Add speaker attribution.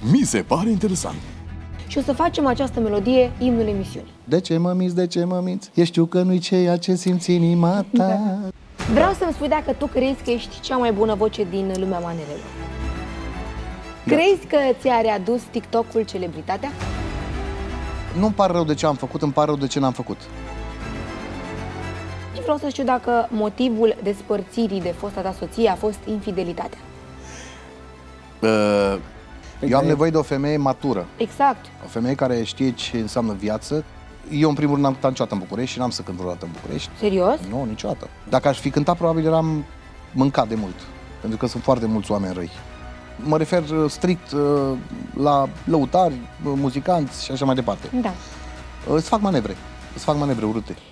Speaker 1: Mi se pare interesant.
Speaker 2: Și o să facem această melodie imnul emisiunii.
Speaker 3: De ce mă minți, de ce mă minți? Eu știu că nu-i ceea ce simți inima ta.
Speaker 2: Vreau să-mi spui dacă tu crezi că ești cea mai bună voce din lumea manelelor. Crezi că ți-a readus TikTok-ul celebritatea?
Speaker 3: Nu-mi pare rău de ce am făcut, îmi pare rău de ce n-am făcut.
Speaker 2: Și vreau să știu dacă motivul despărțirii de fosta ta soție a fost infidelitatea.
Speaker 3: Eu am nevoie de o femeie matură.
Speaker 2: Exact.
Speaker 3: O femeie care știe ce înseamnă viață. Eu, în primul rând, n-am cântat niciodată în București și n-am să cânt vreodată în București.
Speaker 2: Serios?
Speaker 3: Nu, niciodată. Dacă aș fi cântat, probabil eram mâncat de mult. Pentru că sunt foarte mulți oameni răi. Mă refer strict la lăutari, muzicanți și așa mai departe.
Speaker 2: Da.
Speaker 3: Îți fac manevre urâte.